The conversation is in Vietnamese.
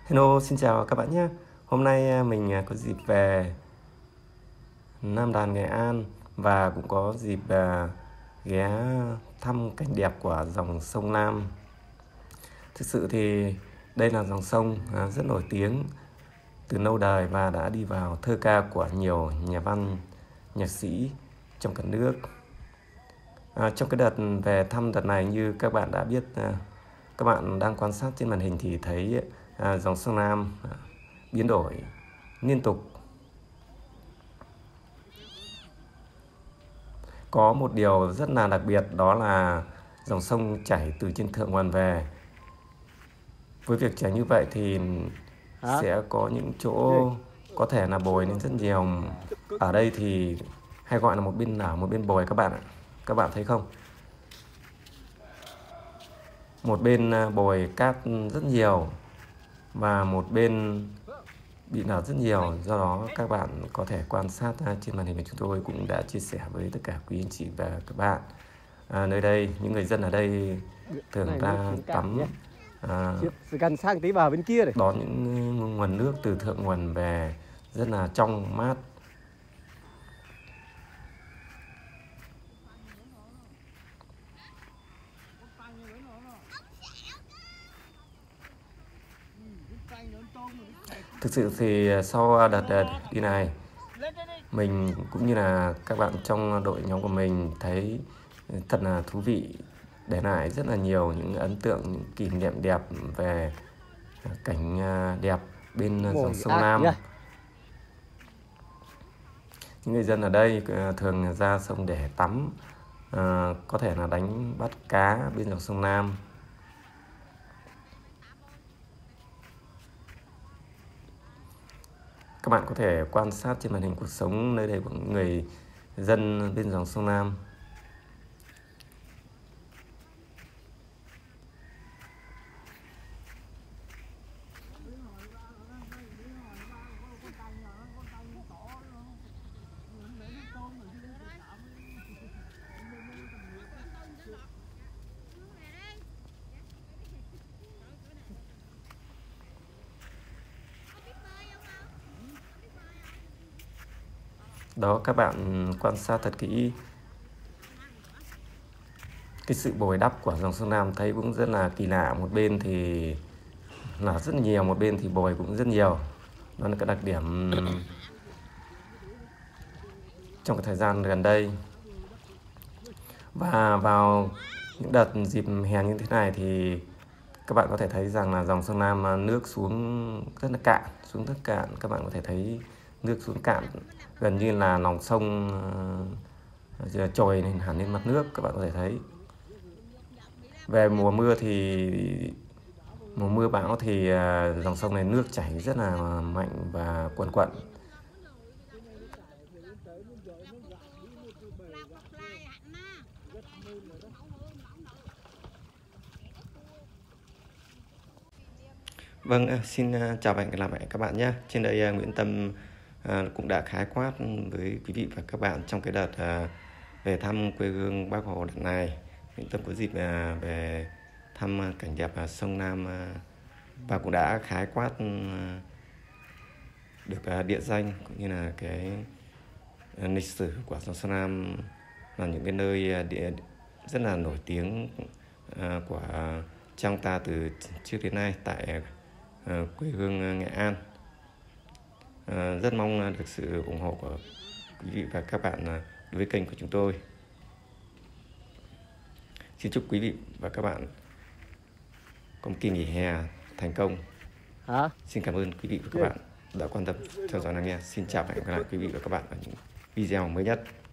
Hello, xin chào các bạn nhé. Hôm nay mình có dịp về Nam Đàn, Nghệ An và cũng có dịp ghé thăm cảnh đẹp của dòng sông Lam. Thực sự thì đây là dòng sông rất nổi tiếng từ lâu đời và đã đi vào thơ ca của nhiều nhà văn, nhạc sĩ trong cả nước. Trong cái đợt về thăm đợt này, như các bạn đã biết, các bạn đang quan sát trên màn hình thì thấy dòng sông Lam biến đổi liên tục. Có một điều rất là đặc biệt, đó là dòng sông chảy từ trên thượng nguồn về. Với việc chảy như vậy thì sẽ có những chỗ có thể là bồi lên rất nhiều. Ở đây thì hay gọi là một bên nở một bên bồi các bạn ạ. Các bạn thấy không? Một bên bồi cát rất nhiều và một bên bị nở rất nhiều. Do đó các bạn có thể quan sát trên màn hình của chúng tôi cũng đã chia sẻ với tất cả quý anh chị và các bạn. Nơi đây, những người dân ở đây thường ra tắm, gần sang tí vào bên kia này, đón những nguồn nước từ thượng nguồn về rất là trong mát. Thực sự thì sau đợt đi này, mình cũng như là các bạn trong đội nhóm của mình thấy thật là thú vị, để lại rất là nhiều những ấn tượng, những kỷ niệm đẹp về cảnh đẹp bên dòng sông Lam. Những người dân ở đây thường ra sông để tắm, có thể là đánh bắt cá bên dòng sông Lam. Các bạn có thể quan sát trên màn hình cuộc sống nơi đây của những người dân bên dòng sông Lam. Đó, các bạn quan sát thật kỹ cái sự bồi đắp của dòng sông Lam, thấy cũng rất là kỳ lạ. Một bên thì là rất nhiều, một bên thì bồi cũng rất nhiều. Đó là cái đặc điểm trong cái thời gian gần đây. Và vào những đợt dịp hè như thế này thì các bạn có thể thấy rằng là dòng sông Lam nước xuống rất là cạn, xuống rất cạn. Các bạn có thể thấy nước xuống cạn, gần như là lòng sông trồi lên hẳn lên mặt nước. Các bạn có thể thấy về mùa mưa thì mùa mưa bão thì dòng sông này nước chảy rất là mạnh và cuồn cuộn. Vâng, xin chào và hẹn gặp lại các bạn nhé. Trên đây Nguyễn Tâm cũng đã khái quát với quý vị và các bạn trong cái đợt về thăm quê hương Bác Hồ đợt này. Nguyễn Tâm có dịp về thăm cảnh đẹp sông Lam và cũng đã khái quát được địa danh cũng như là cái lịch sử của dòng sông Lam, là những cái nơi rất là nổi tiếng của trong ta từ trước đến nay tại quê hương Nghệ An. Rất mong được sự ủng hộ của quý vị và các bạn đối với kênh của chúng tôi. Xin chúc quý vị và các bạn có một kỳ nghỉ hè thành công. Xin cảm ơn quý vị và các bạn đã quan tâm theo dõi lắng nghe. Xin chào và hẹn gặp lại quý vị và các bạn ở những video mới nhất.